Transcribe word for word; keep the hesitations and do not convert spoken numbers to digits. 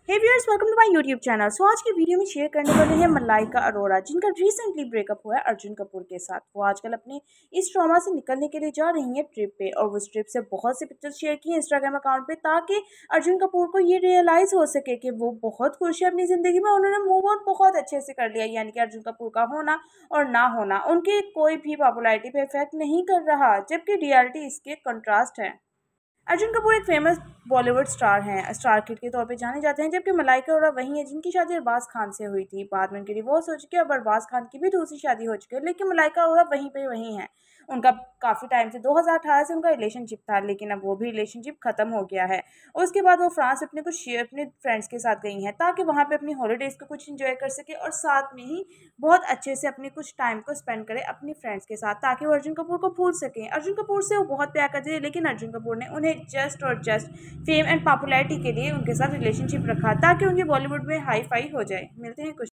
Hey viewers, welcome to my YouTube channel. So आज की video में शेयर करने वाले हैं मलाइका अरोड़ा, जिनका रिसेंटली ब्रेकअप हुआ है अर्जुन कपूर के साथ। वो आजकल अपने इस ट्रॉमा से निकलने के लिए जा रही हैं ट्रिप पे, और वो ट्रिप से बहुत सी पिक्चर्स शेयर की हैं इंस्टाग्राम अकाउंट पे, ताकि अर्जुन कपूर को ये रियलाइज़ हो सके कि वो बहुत खुश है अपनी ज़िंदगी में। उन्होंने मूव ऑन बहुत अच्छे से कर लिया, यानी कि अर्जुन कपूर का होना और ना होना उनके कोई भी पॉपुलैरिटी पे इफेक्ट नहीं कर रहा, जबकि रियलिटी इसके कंट्रास्ट है। अर्जुन कपूर एक फेमस बॉलीवुड स्टार हैं, स्टार किड के तौर पे जाने जाते हैं, जबकि मलाइका अरोड़ा वही है जिनकी शादी अरबाज खान से हुई थी। बाद में उनकी डिवोर्स हो चुकी है, अब अरबाज खान की भी दूसरी शादी हो चुकी है, लेकिन मलाइका अरोड़ा वहीं पे वहीं हैं। उनका काफ़ी टाइम से दो हज़ार अठारह से उनका रिलेशनशिप था, लेकिन अब वो भी रिलेशनशिप खत्म हो गया है। उसके बाद वो फ्रांस अपने कुछ अपने फ्रेंड्स के साथ गई हैं, ताकि वहाँ पे अपनी हॉलीडेज़ को कुछ इंजॉय कर सके, और साथ में ही बहुत अच्छे से अपने कुछ टाइम को स्पेंड करें अपनी फ्रेंड्स के साथ, ताकि वो अर्जुन कपूर को भूल सकें। अर्जुन कपूर से वो बहुत प्यार करते थे, लेकिन अर्जुन कपूर ने उन्हें जस्ट और जस्ट फेम एंड पॉपुलैरिटी के लिए उनके साथ रिलेशनशिप रखा, ताकि उनके बॉलीवुड में हाई फाई हो जाए। मिलते हैं कुछ